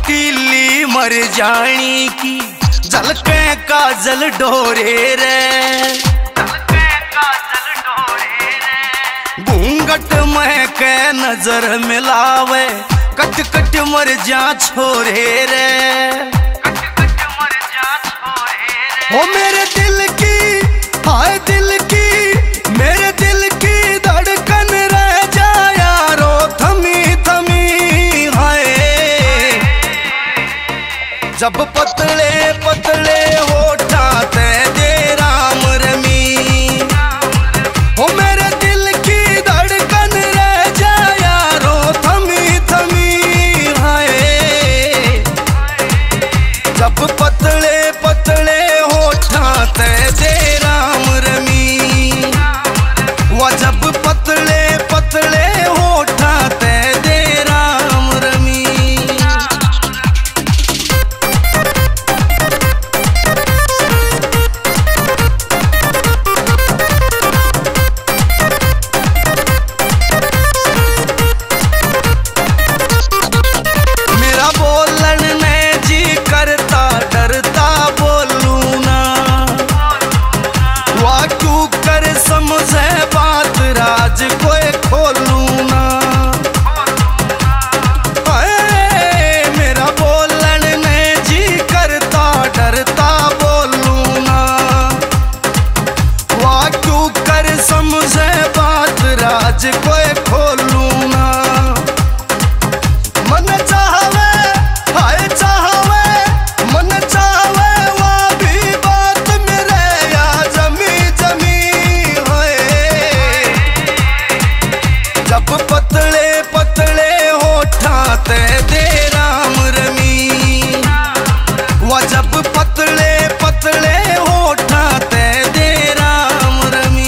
तीली मर जानी की झलके काजल डोरे रे, घूंघट महके नजर मिलावे कट कट मर जा छोरे रे। ओ मेरे दिल की हाय दिल की मेरे दिल की धड़कन रह जा यारो थमी थमी हाय। जब पतले पतले होठा ते दे राम रमी, ओ मेरे दिल की धड़कन रह जा यारो थमी थमी हाय। जब पतले पतले होठा ते दे राम रमी, वो जब पतले पतले होठा ते दे राम रमी। मेरा बोलन में जी करता डरता बोलू ना, वाह क्यों कर समझे बात राज कोई खोलू ना। मेरा बोलन में जी करता डरता बोलू ना, वाह क्यों कर समझे बात राज कोई खोलू ना। मन चाहवे हाय चाहवे मन चाहवे वह भी बात मेरे या जमी जमी होए। जब पतले पतले होठा ते दे राम रमी, वह जब पतले पतले होठा ते दे राम रमी।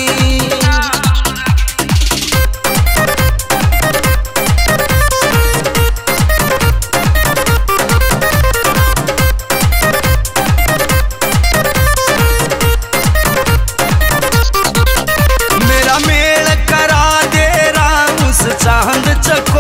मेरा मेल करा दे राम उस चांद चक